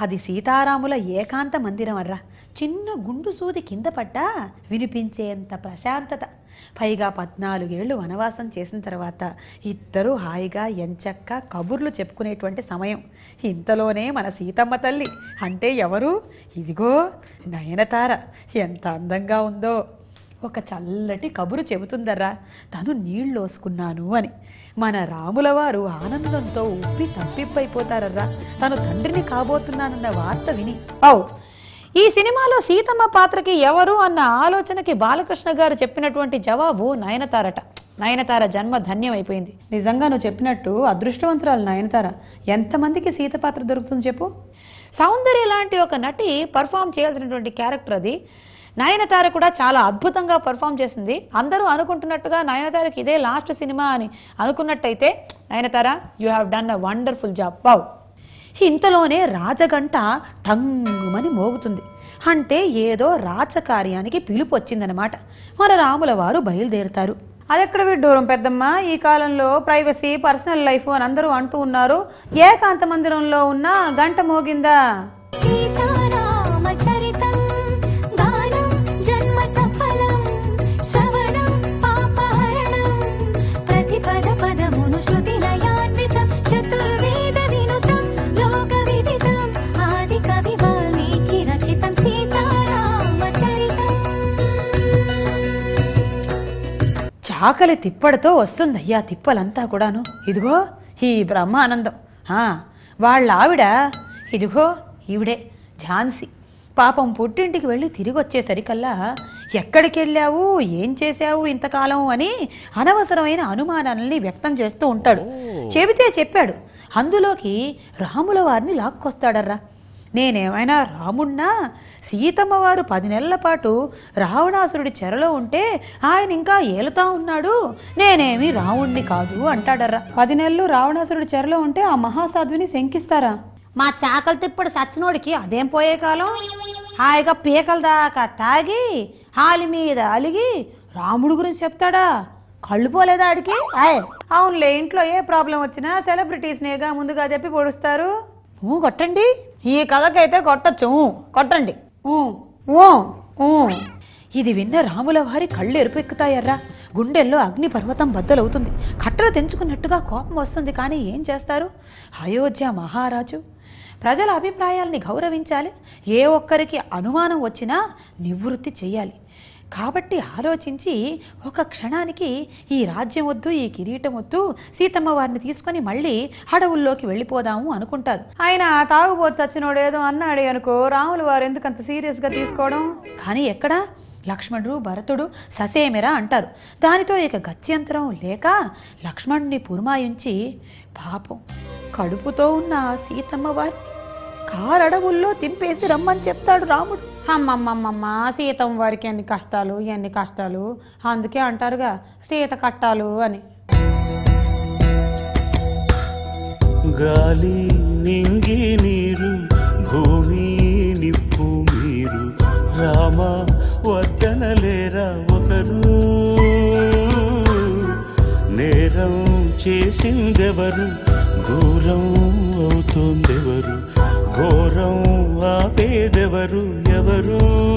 అది సీతారాముల ఏకాంత మందిరం అర్రా. చిన్న గుండు సూది కింద పడ్డా వినిపించేంత ప్రశాంతత. పైగా 14 ఏళ్ళు వనవాసం చేసిన తర్వాత ఇద్దరూ హాయిగా ఎంచక్క కబుర్లు చెప్పుకునేటువంటి సమయం. ఇంతలోనే మన సీతమ్మ తల్లి అంటే ఎవరు? ఇదిగో నయనతార. ఎంత అందంగా ఉందో. ఒక చల్లటి కబురు చెబుతుందర్రా, తను నీళ్ళోసుకున్నాను అని. మన రాముల వారు ఆనందంతో ఉప్పి తప్పిప్పైపోతారర్రా, తను తండ్రిని కాబోతున్నానన్న వార్త విని. ఈ సినిమాలో సీతమ్మ పాత్రకి ఎవరు అన్న ఆలోచనకి బాలకృష్ణ గారు చెప్పినటువంటి జవాబు నయనతారట. నయనతార జన్మ ధన్యమైపోయింది. నిజంగా నువ్వు చెప్పినట్టు అదృష్టవంతురాలు నయనతార. ఎంతమందికి సీత పాత్ర దొరుకుతుంది చెప్పు? సౌందర్య లాంటి ఒక నటి పర్ఫామ్ చేయాల్సినటువంటి క్యారెక్టర్ అది. నయనతార కూడా చాలా అద్భుతంగా పర్ఫామ్ చేసింది. అందరూ అనుకుంటున్నట్టుగా నయనతారకి ఇదే లాస్ట్ సినిమా అని అనుకున్నట్టయితే, Nayanthara you have done a wonderful job. Wow. ఇంతలోనే రాజగంట టంగుమని మోగుతుంది. అంటే ఏదో రాజకార్యానికి పిలుపు వచ్చిందనమాట. మన రాముల వారు బయలుదేరుతారు. అదెక్కడ విడ్డూరం పెద్దమ్మ, ఈ కాలంలో ప్రైవసీ, పర్సనల్ లైఫ్ అని అందరూ అంటూ ఉన్నారు. ఏకాంత మందిరంలో ఉన్న గంట మోగిందా? ఆకలి తిప్పడితో వస్తుందయ్యా తిప్పలంతా కూడాను. ఇదిగో ఈ బ్రహ్మానందం, వాళ్ళ ఆవిడ, ఇదిగో ఈవిడే ఝాన్సీ. పాపం పుట్టింటికి వెళ్ళి తిరిగి వచ్చేసరికల్లా ఎక్కడికి వెళ్ళావు, ఏం చేశావు ఇంతకాలం అని అనవసరమైన అనుమానాలని వ్యక్తం చేస్తూ ఉంటాడు. చెబితే చెప్పాడు, అందులోకి రాముల వారిని లాక్కొస్తాడర్రా. నేనేమైనా రాముణ్ణా? సీతమ్మ వారు 10 నెలల పాటు రావణాసురుడి చెరలో ఉంటే ఆయన ఇంకా ఏలుతా ఉన్నాడు. నేనేమి రావుణ్ణి కాదు అంటాడర్రా. 10 నెలలు రావణాసురుడి చెరలో ఉంటే ఆ మహాసాధ్విని శంకిస్తారా? మా చాకలు తిప్పడు సచ్చినోడికి అదేం పోయే కాలం. హాయిగా పీకల దాకా తాగి హాలి మీద అలిగి రాముడు గురించి చెప్తాడా? కళ్ళు పోలేదా ఆడికి? అవునులే, ఇంట్లో ఏ ప్రాబ్లం వచ్చినా సెలబ్రిటీస్నేగా ముందుగా చెప్పి పొడుస్తారు. కొట్టండి, ఈ కథకైతే కొట్టచ్చు, కొట్టండి. ఇది విన్న రాముల వారి కళ్ళు ఎరుపెక్కుతాయర్రా. గుండెల్లో అగ్ని పర్వతం బద్దలవుతుంది. కట్టలు తెంచుకున్నట్టుగా కోపం వస్తుంది. కానీ ఏం చేస్తారు? అయోధ్య మహారాజు. ప్రజల అభిప్రాయాల్ని గౌరవించాలి. ఏ ఒక్కరికి అనుమానం వచ్చినా నివృత్తి చెయ్యాలి. కాబట్టి ఆలోచించి ఒక క్షణానికి ఈ రాజ్యం వద్దు, ఈ కిరీటం వద్దు, సీతమ్మ వారిని తీసుకొని మళ్ళీ అడవుల్లోకి వెళ్ళిపోదాము అనుకుంటారు. ఆయన తాగుబోతు చచ్చినోడేదో అన్నాడే అనుకో, రాముల వారు ఎందుకంత సీరియస్గా తీసుకోవడం? కానీ ఎక్కడా లక్ష్మణుడు, భరతుడు ససేమిరా అంటారు. దానితో ఇక గత్యంతరం లేక లక్ష్మణుని పురమాయించి పాపం కడుపుతో ఉన్న సీతమ్మ వారి కారడవుల్లో తింపేసి రమ్మని చెప్తాడు రాముడు. అమ్మమ్మమ్మమ్మ, సీతమ్మ వారికి ఎన్ని కష్టాలు, ఎన్ని కష్టాలు. అందుకే అంటారుగా సీత కట్టాలు అని. గాలి నింగి నీరు భూమి నిప్పు మీరు రామ వద్దనలేరా ఒకరు. నేరం చేసిందెవరు, దూరం అవుతోందెవరు, ఘోరం ఆపేదెవరు ఎవరు?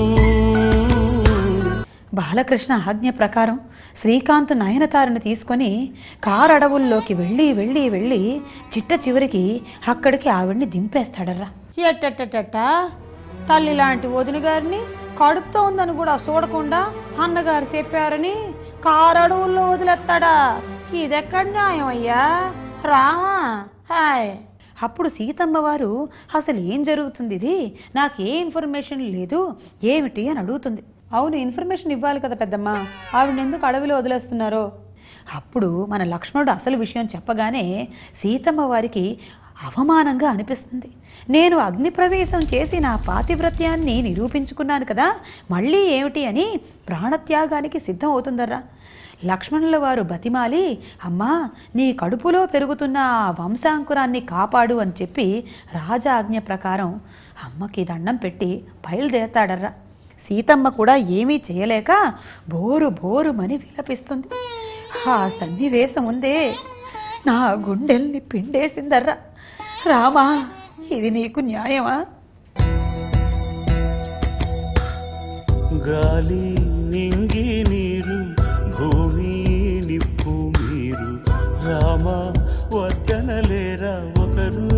బాలకృష్ణ ఆజ్ఞ ప్రకారం శ్రీకాంత్ నయనతారను తీసుకొని కారడవుల్లోకి వెళ్ళి వెళ్ళి వెళ్ళి చిట్ట చివరికి అక్కడికి ఆవిడ్ని దింపేస్తాడర్రా. ఎట్టెట్టెట్ట తల్లి లాంటి వదిన గారిని కడుపుతో ఉందని కూడా చూడకుండా అన్నగారు చెప్పారని కారడవుల్లో వదిలేస్తాడా? ఇదెక్కడ న్యాయం అయ్యా రామా? అప్పుడు సీతమ్మ వారు అసలు ఏం జరుగుతుంది, ఇది నాకే ఇన్ఫర్మేషన్ లేదు ఏమిటి అని అడుగుతుంది. అవును, ఇన్ఫర్మేషన్ ఇవ్వాలి కదా పెద్దమ్మ, ఆవిడని ఎందుకు అడవిలో వదిలేస్తున్నారో? అప్పుడు మన లక్ష్మణుడు అసలు విషయం చెప్పగానే సీతమ్మ వారికి అవమానంగా అనిపిస్తుంది. నేను అగ్ని ప్రవేశం చేసి నా పాతివ్రత్యాన్ని నిరూపించుకున్నాను కదా, మళ్ళీ ఏమిటి అని ప్రాణత్యాగానికి సిద్ధం అవుతుందర్రా. లక్ష్మణుల వారు బతిమాలి, అమ్మా నీ కడుపులో పెరుగుతున్న ఆ వంశాంకురాన్ని కాపాడు అని చెప్పి రాజాజ్ఞ ప్రకారం అమ్మకి దండం పెట్టి బయలుదేరతాడర్రా. సీతమ్మ కూడా ఏమీ చేయలేక బోరు బోరుమని విలపిస్తుంది. ఆ సన్నివేశం ఉందే నా గుండెల్ని పిండేసిందర్రా. రామా, ఇది నీకు న్యాయమా? గాలి నింగి నీరు భూమి నిప్పు మీరు రామ వద్దనలేరా ఒకరు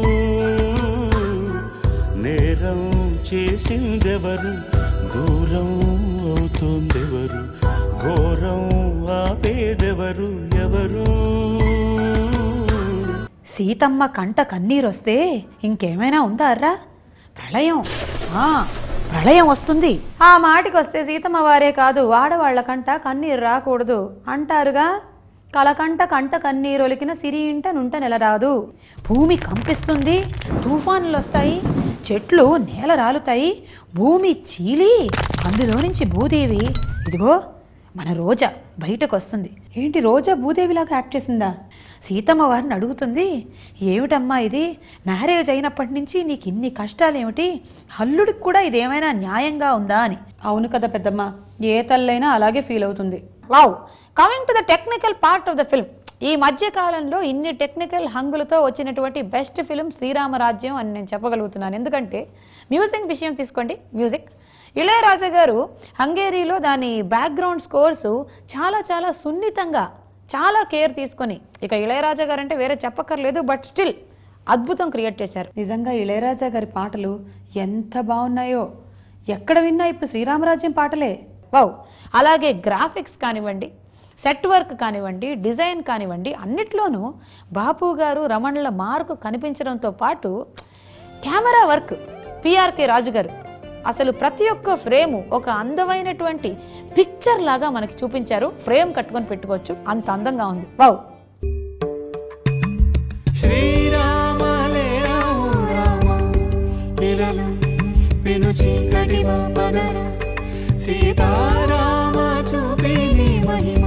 నేరం చేసిందెవరు దూరం అవుతోందెవరు ఘోరం ఆపేదెవరు ఎవరు సీతమ్మ కంట కన్నీరొస్తే ఇంకేమైనా ఉందా అర్రా? ప్రళయం ప్రళయం వస్తుంది. ఆ మాటికి వస్తే సీతమ్మ వారే కాదు ఆడవాళ్ల కంట కన్నీరు రాకూడదు అంటారుగా. కలకంట కంట కన్నీరొలికిన సిరి ఇంట నుంట నెలరాదు. భూమి కంపిస్తుంది, తుఫానులు వస్తాయి, చెట్లు నేల రాలుతాయి, భూమి చీలి అందులో నుంచి భూదేవి ఇదిగో మన రోజా బయటకు వస్తుంది. ఏంటి రోజా భూదేవిలాగా యాక్ట్ చేసిందా? సీతమ్మ వారిని అడుగుతుంది, ఏమిటమ్మా ఇది? మ్యారేజ్ అయినప్పటి నుంచి నీకు ఇన్ని కష్టాలేమిటి? అల్లుడికి కూడా ఇదేమైనా న్యాయంగా ఉందా అని. అవును కదా పెద్దమ్మ, ఏ తల్లైనా అలాగే ఫీల్ అవుతుంది. Wow, coming to the technical part of the film. ఈ మధ్య కాలంలో ఇన్ని టెక్నికల్ హంగులతో వచ్చినటువంటి బెస్ట్ ఫిల్మ్ శ్రీరామరాజ్యం అని నేను చెప్పగలుగుతున్నాను. ఎందుకంటే మ్యూజిక్ విషయం తీసుకోండి. మ్యూజిక్ ఇళయరాజా గారు హంగేరీలో దాని బ్యాక్గ్రౌండ్ స్కోర్స్ చాలా చాలా సున్నితంగా చాలా కేర్ తీసుకొని, ఇక ఇళయరాజా గారు అంటే వేరే చెప్పక్కర్లేదు, బట్ స్టిల్ అద్భుతం క్రియేట్ చేశారు. నిజంగా ఇళయరాజా గారి పాటలు ఎంత బాగున్నాయో. ఎక్కడ విన్నా ఇప్పుడు శ్రీరామరాజ్యం పాటలే. వావ్. అలాగే గ్రాఫిక్స్ కానివ్వండి, సెట్ వర్క్ కానివ్వండి, డిజైన్ కానివ్వండి, అన్నిట్లోనూ బాపు గారు రమణుల మార్కు కనిపించడంతో పాటు కెమెరా వర్క్ పిఆర్కే రాజు గారు అసలు ప్రతి ఒక్క ఫ్రేము ఒక అందమైనటువంటి పిక్చర్ లాగా మనకి చూపించారు. ఫ్రేమ్ కట్టుకొని పెట్టుకోవచ్చు, అంత అందంగా ఉంది. వావ్. సీతారామ చూపిని మహిమ